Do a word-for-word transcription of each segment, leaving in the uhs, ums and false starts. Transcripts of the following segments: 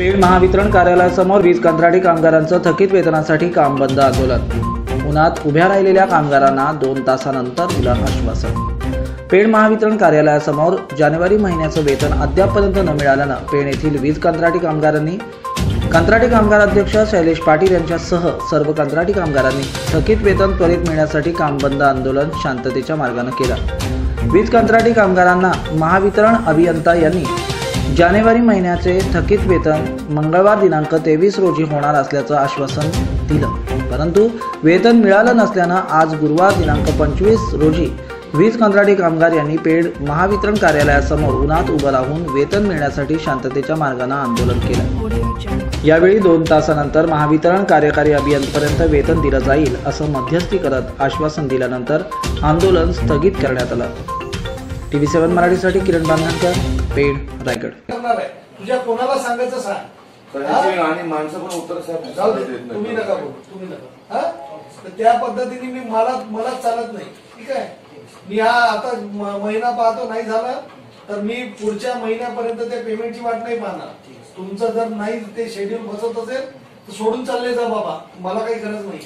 Paid Mahavitaran कार्यालयासमोर वीज कंत्राटी कामगारांचं थकीत वेतनासाठी काम बंद आंदोलन। उन्हात उभ्या राहिलेल्या कामगारांना दोन तासानंतर दिलं आश्वासन। पेड महावितरण कार्यालयासमोर जानेवारी महिन्याचं वेतन अद्यापपर्यंत न मिळाल्यानं पेड येथील वीज कंत्राटी कामगारांनी कंत्राटी कामगार अध्यक्ष शैलेश पाटील यांच्यासह सर्व कंत्राटी कामगारांनी थकीत वेतन त्वरित मिळण्यासाठी काम बंद आंदोलन शांततेच्या मार्गाने केलं। वीज कंत्राटी कामगारांना महावितरण अभियंता यांनी जानेवारी महिन्याचे थकीत वेतन मंगळवार दिनांक तेवीस रोजी होणार असल्याचं आश्वासन दिलं, परंतु वेतन मिळालं नसल्यानं आज गुरुवार दिनांक पंचवीस रोजी वीज कंत्राटी कामगार यांनी पेड महावितरण कार्यालयासमोर उन्हात उभं राहून वेतन मिळण्यासाठी शांततेच्या मार्गाने आंदोलन केलं। यावेळी दोन तासानंतर महावितरण कार्यकारी अभियंत्यापर्यंत वेतन दिलं जाईल असं मध्यस्थी करत आश्वासन दिल्यानंतर आंदोलन स्थगित करण्यात आलं। टीव्ही सेवन मराठीसाठी किरण बांधणकर, पेड, रायगड। तुझ्या कोणाला सांगायचं सांग आणि माणसं पण उत्तर जाऊ दे, तुम्ही नका बोलू, तुम्ही नका। हा तर त्या पद्धतीने मी मला मला चालत नाही, ठीक आहे। मी हा आता महिना पाहतो, नाही झाला तर मी पुढच्या महिन्यापर्यंत त्या पेमेंटची वाट नाही पाहणार। तुमचं जर नाही ते शेड्यूल बसत असेल तर सोडून चालले जा बाबा, मला काही गरज नाही।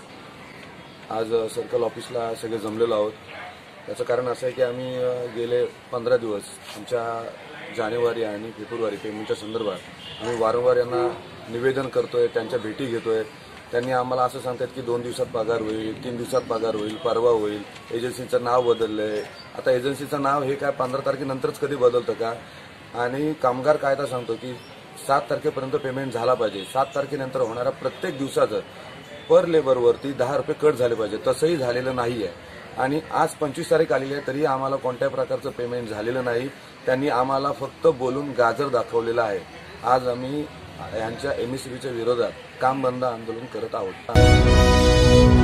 आज सर्कल ऑफिसला सगळे जमलेलो आहोत। याचं कारण असं आहे की आम्ही गेले पंधरा दिवस आमच्या जानेवारी आणि फेब्रुवारी पेमेंटच्या संदर्भात आम्ही वारंवार यांना निवेदन करतोय, त्यांच्या भेटी घेतोय। त्यांनी आम्हाला असं सांगतात की दोन दिवसात पगार होईल, तीन दिवसात पगार होईल, परवा होईल। एजन्सीचं नाव बदललंय, आता एजन्सीचं नाव हे काय पंधरा तारखेनंतरच कधी बदलतं का? आणि कामगार कायदा सांगतो की सात तारखेपर्यंत पेमेंट झाला पाहिजे। सात तारखेनंतर होणाऱ्या प्रत्येक दिवसाचं पर लेबरवरती दहा रुपये कट झाले पाहिजे, तसंही झालेलं नाही आहे। आणि आज पंचवीस तारीख आलेली आहे तरी आम्हाला कोणत्याही प्रकारचं पेमेंट झालेलं नाही। त्यांनी आम्हाला फक्त बोलून गाजर दाखवलेलं आहे। आज आम्ही यांच्या एमएससीबीच्या विरोधात काम बंद आंदोलन करत आहोत।